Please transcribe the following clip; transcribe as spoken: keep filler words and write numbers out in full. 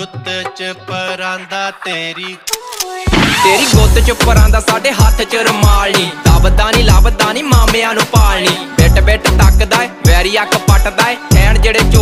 ਗੁੱਤ ਚ ਪਰਾਂਦਾ ਤੇਰੀ तेरी गुत्त च परांदा साडे हत्थ च रुमाल नी दबदा नी लभदा नी मामियां नू पाल नी बिट बिट तकदा ऐ वैरी अख पटदा ऐ खैण जेड़े